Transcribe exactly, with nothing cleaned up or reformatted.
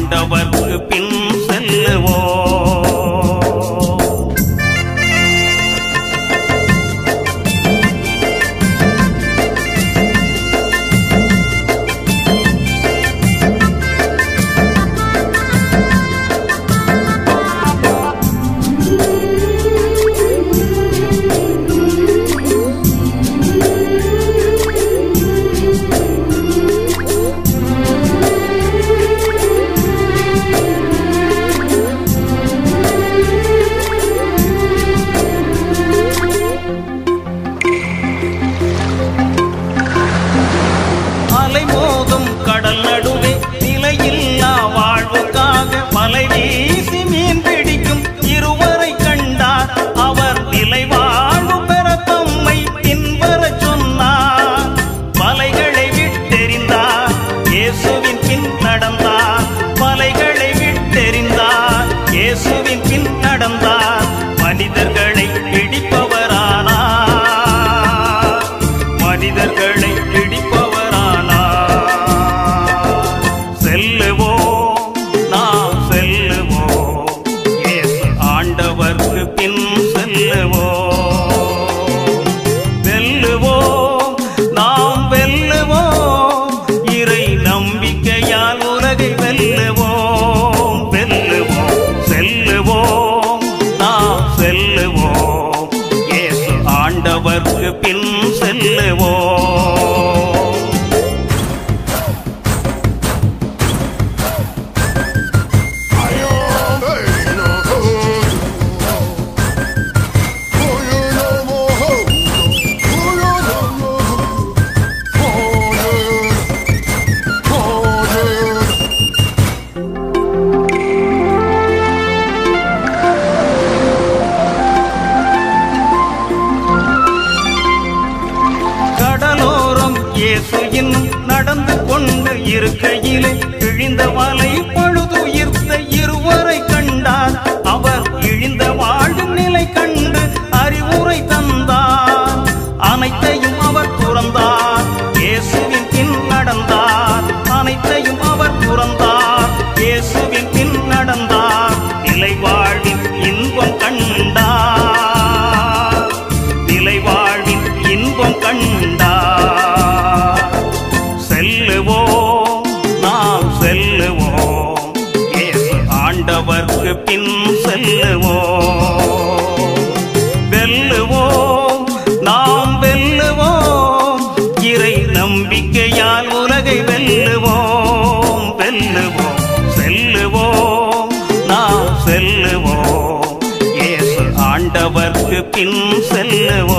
ஆண்டவர்க்கு பின் செல்லுவோம். அலைமோதும் கடல் நடுவே நிலையில்லா வாழ்வுக்காக மலை வீசி மீன் பிடிக்கும் இருவரை கண்டார். அவர் நிலை வாழ்வு பெற தம்மை பின்வர சொன்னார். மலைகளை விட்டெறிந்தார், இயேசுவின் பின் நடந்தார். மலைகளை விட்டெறிந்தார், இயேசுவின் பின் நடந்தார். மனிதர்களை பிடிப்பவரானார், மனிதர்களை பிடிப்பவர். ஆண்டவர்க்கு பின் செல்லுவோம். வெல்லுவோம், நாம் வெல்லுவோம். இறை நம்பிக்கையால் உலகை வெல்லுவோம். வெல்லுவோம், செல்லுவோம், நாம் செல்லுவோம். இயேசு ஆண்டவர்க்கு பின் செல்லுவோம். இயேசு இன்னும் நடந்து கொண்டு இருக்கையிலே இழிந்த வலை பழுதுயிர்த்த இருவரை கண்டார். அவர் இழிந்த வாழ்வின் நிலை கண்டு அறிவுரை தந்தார். அனைத்தையும் அவர் துறந்தார், இயேசுவின் பின் நடந்தார். அனைத்தையும் அவர் துறந்தார், இயேசுவின் பின் நடந்தார். நிலை வாழ்வின் இன்பம் கண்டார், நிலை வாழ்வின் இன்பம் கண்டார். செல்லுவோம், நாம் செல்லுவோம். இயேசு ஆண்டவர்க்கு பின் செல்லுவோம். வெல்லுவோம், நாம் வெல்லுவோம். இறை நம்பிக்கையால் உலகை வெல்லுவோம். வெல்லுவோம், செல்லுவோம், நாம் செல்லுவோம். இயேசு ஆண்டவர்க்கு பின் செல்லுவோம்.